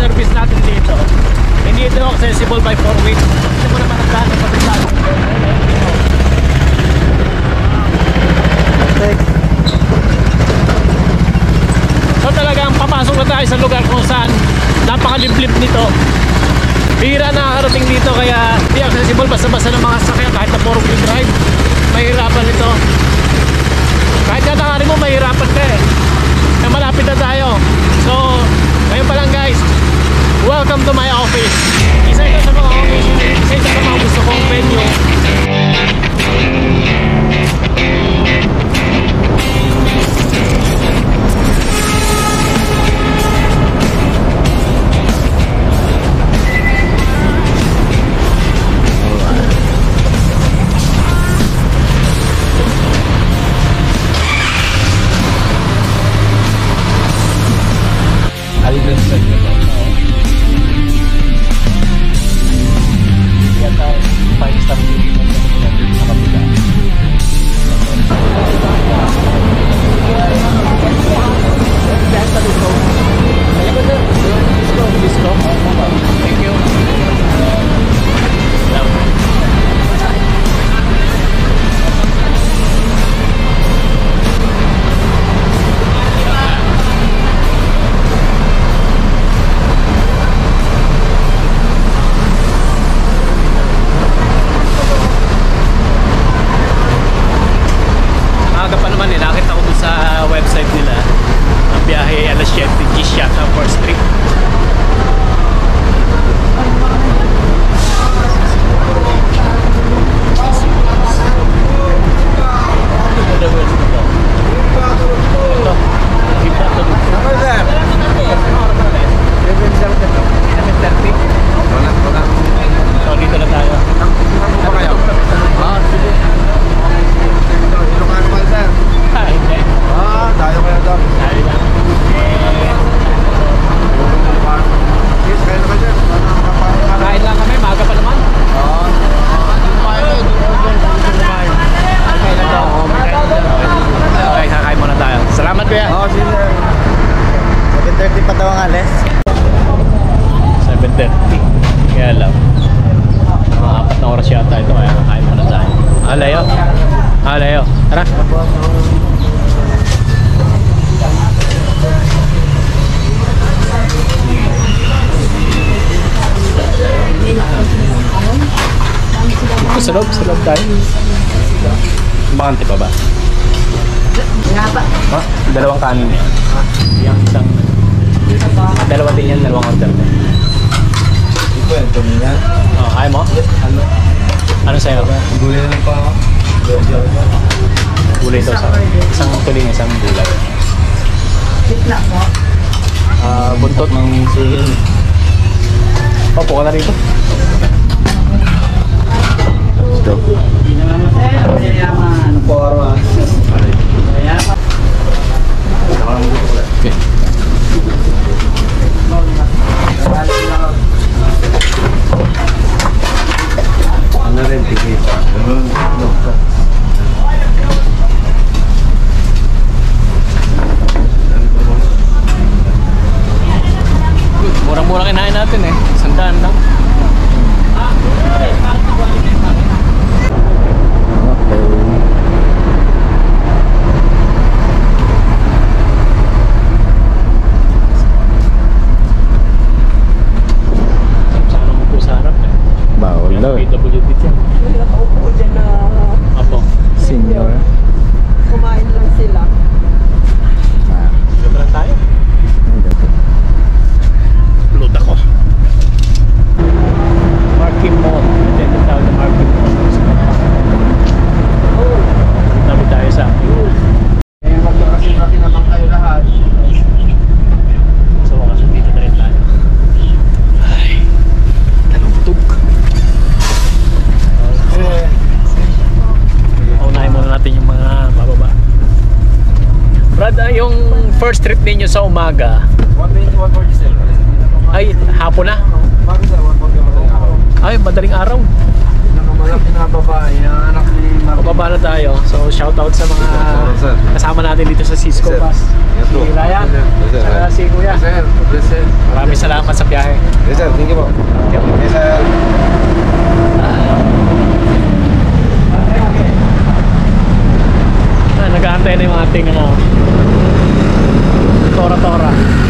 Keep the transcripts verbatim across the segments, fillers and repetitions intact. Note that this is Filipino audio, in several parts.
service natin dito. Hindi ito accessible by four wheel. Ito mo naman ang daan ng pabigyan. So talagang papasok na tayo sa lugar kung saan napakaliblib nito. Bihira nakakarating dito kaya hindi accessible basta-basta ng mga sasakyan kahit na four wheel drive. Mahirapan ito. Kahit na nakari mo mahirapan ka eh. Kaya malapit na tayo. So ngayon pa lang guys, welcome to my office. Isa ito sa mga office, isa ito sa mga gusto kong venue. Sa loob, sa loob tayo. Bakante pa ba? Ha? Dalawang kanin yan. Yung isang... Dalawa din yan, dalawang order din. Ito yan, tumina. Oh, ayaw mo? Ano? Ano sa'yo? Gulay lang pa ako. Gulay ito sa... Isang tuling, isang gulay. Bitla mo? Ah, buntot ng sigil. Opo ka na rito. Yaman por okay. Ano rin tigil? Murang-murang kinain natin eh. Sandaan lang. P W D yan. May nakaupo dyan na Apo. Senior. kumain lang sila. Ah. Ganda lang tayo. Load ako. Marking Mall. Dito tayo sa Marking Mall. Oh. Tabi tayo sa Eh, magkakasing-laki naman kayo lahat. sa wakas dito na rin tayo. Ay, talugtog. Okay. Unahin muna natin yung mga bababa. Brad, ah, yung first trip ninyo sa umaga one forty-seven. ay hapon na? Bakit sa one forty-seven araw? Ay, madaling araw. Nakamalaki na babae, yung anak ni Martin. Pababa na tayo. So, shoutout sa mga kasama natin dito sa Cisco Bus. Si Ryan, Yes, sir. saka si Kuya. Yes, sir. Yes, sir. Maraming salamat sa biyahe. Yes sir, thank you po. Yes sir. Ah, nag-aantay na yung ating ano, tora-tora.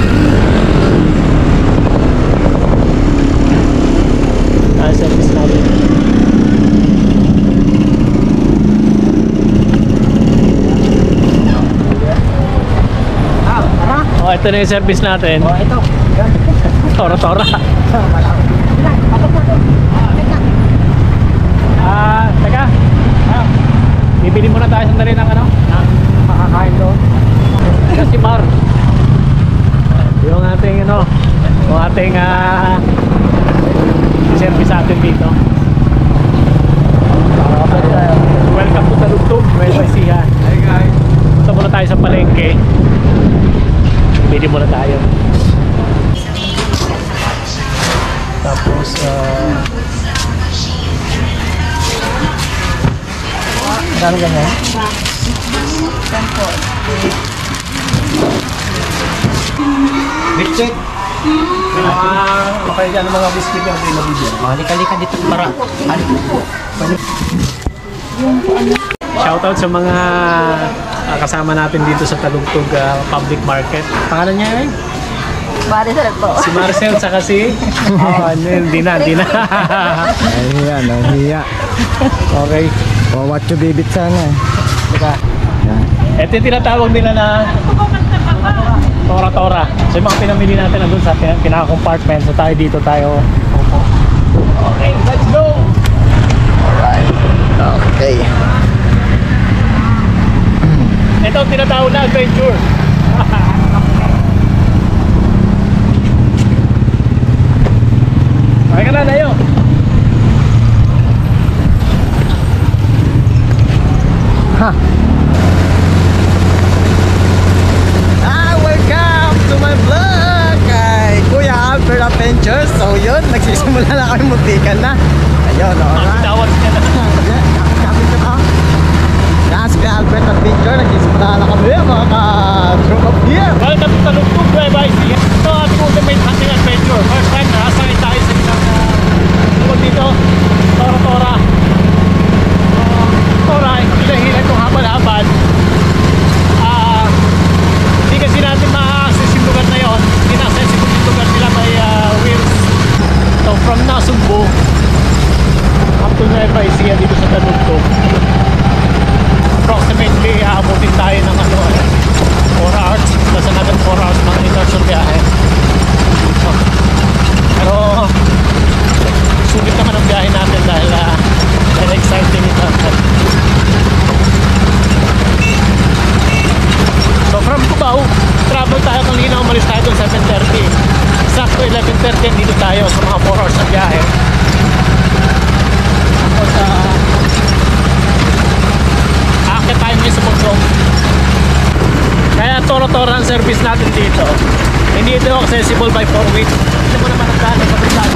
Ah, service natin. Ah, tara. Oh, ito na yung service natin. Oh, ito. Tora-tora. Ilan? Kapag na to. Teka. Ah, teka. Ah, bibili muna tayo sandali ng ano, ng makakain doon. Ito si Mar. Yung ating ano, yung ating ah, service natin dito. Welcome to Talugtog, Nueva Ecija. Hey guys. Punta muna tayo sa palengke. Bili muna tayo. Tapos, ah... Magkano ganyan? Bitchet. Ah, okay dyan ang mga biscuit yung pinabibigyan. Halika-halika dito para. Shoutout sa mga ah, kasama natin dito sa Talugtog ah, Public Market. Pangalan niya yun? Maricel po. Si Marcel saka si... Oh, hindi na, hindi na. Nahiya, nahiya. Okay. Oh, what you bibit sana eh. Teka. Ito yung tinatawag nila na tora-tora. So yung mga pinamili natin nandun sa pin- pinaka-compartment. So tayo dito tayo. Okay, let's go! Okay. Ito ang tinatawag na adventure. Okay ka na, Dayo. Ha. Ah, welcome to my vlog kay Kuya Albert Adventures. So yun, nagsisimula na kami muntikan na. Ayun, Ang alright. tawag niya na. Kapit ko ka. Yan, si Kuya Albert Adventure. Nagsisimula na kami mga ka-drop up here. Welcome to Talugtog, Nueva Ecija. Ito ang ultimate hunting adventure. First time nakasakit tayo sa isang uh, dito, tora-tora. Uh, tora, hila-hila itong habal-habal. Ah, hindi kasi natin ma-access yung lugar na yun. Hindi na-accessible yung lugar nila may uh, wheels. So from Nasugbu up to Nueva Ecija dito sa Talugtog. Approximately aabutin tayo ng ano, four hours. Plus another four hours mga inertial biyahe. So, pero sulit naman ang biyahe natin dahil uh, dahil exciting ito. So from Cubao, travel tayo kanina, umalis tayo doon seven thirty. Sakto eleven thirty dito tayo sa mga four hours na biyahe. Tapos uh, aakit tayo ngayon sa Bundok. Kaya tora-tora ang service natin dito. Hindi ito accessible by four wheels. Hindi mo naman ang daan sa Bundok.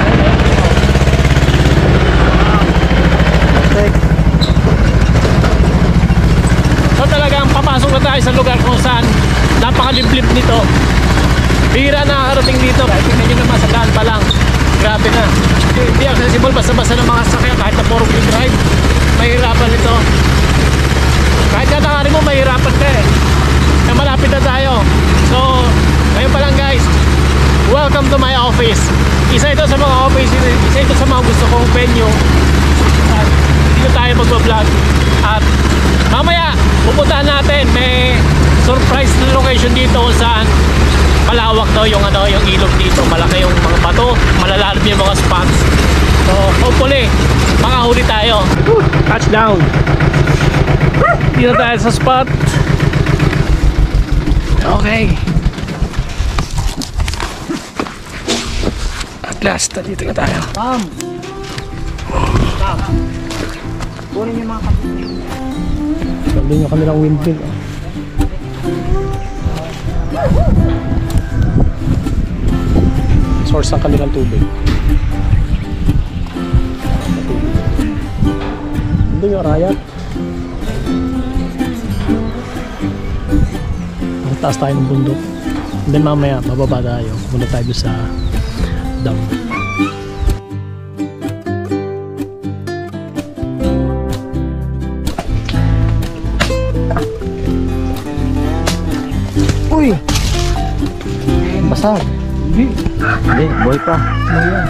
So talagang papasok na tayo sa lugar kung saan napakaliblib nito. Bihira na nakakarating dito. Kahit tingnan nyo naman sa daan pa lang. Grabe na. Hindi accessible basta-basta ng mga sasakyan kahit na four wheel drive. Mahirapan nito. Kahit katangari mo mahirapan ka eh. Na malapit na tayo. So ngayon pa lang guys, welcome to my office. Isa ito sa mga office, isa ito sa mga gusto kong venue. At dito tayo magbablog. At mamaya pupuntahan natin, may surprise na location dito kung saan malawak daw yung ano, yung ilog dito. Malaki yung mga bato, malalalim yung mga spots. So hopefully makahuli tayo. Touchdown. Dito tayo sa spot. Okay. At last, dito na tayo. Ma'am. Ma'am. Kunin yung mga kapatid. Sabi nyo kanilang windmill. Oh. Source ng kanilang tubig. Ito yung rayat. Taas tayo ng bundok. And then mamaya, bababa tayo. Muna tayo doon sa dam. Uy! Basag. Hindi. Hindi, boy pa. Ayan.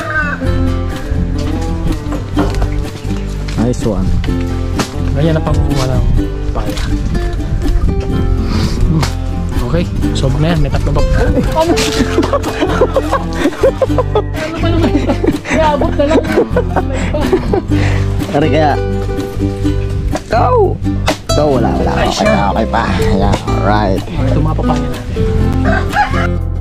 Nice one. Ganyan na pangkukuha ng paya. Hmm. Okay, solve na yan. May tatlo ba? Ano? Ano ba naman? Iabot na lang. Ano kaya? Go! Go, wala, wala. Ay, Okay siya. pa, okay pa. Yeah, alright. Ito mga papaya natin.